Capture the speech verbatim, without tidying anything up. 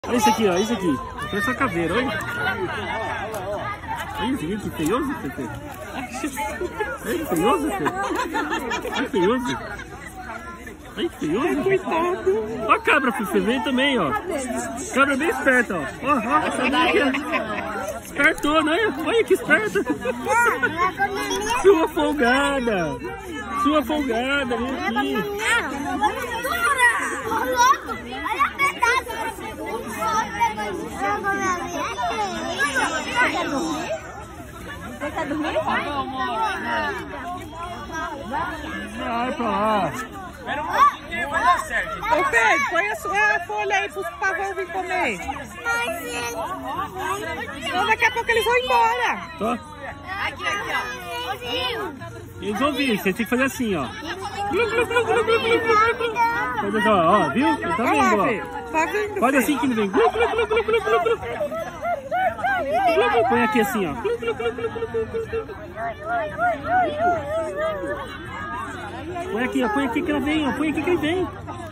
Olha isso aqui, ó, isso aqui. Olha essa caveira, olha. Olha isso aqui, que feioso, Fefe. Olha que feioso, Fefe. Olha que feioso. Olha que feioso. Coitado. Olha a cabra, Fefe, vem também, ó. Cabra bem esperta, ó. Ó, ó, essa aqui é espertona, olha. Olha que esperta. Sua folgada. Sua folgada, vem aqui. Você tá dormindo? Vai pra lá. Espera um pouquinho, vai dar certo. Ô Pedro, põe a, sua, a folha aí pros pavão vir comer. Então daqui a pouco eles vão embora. Tô. Aqui, aqui, ó. Eles vão vir, você tem que fazer assim, ó. Faz assim, ó, viu? Ele tá Olha lá, vendo, ó. Pedro. Tá vindo, Faz Pedro. assim que ele vem. Põe aqui assim, ó. Põe aqui, ó. Põe aqui que ela vem, ó. Põe aqui que ele vem.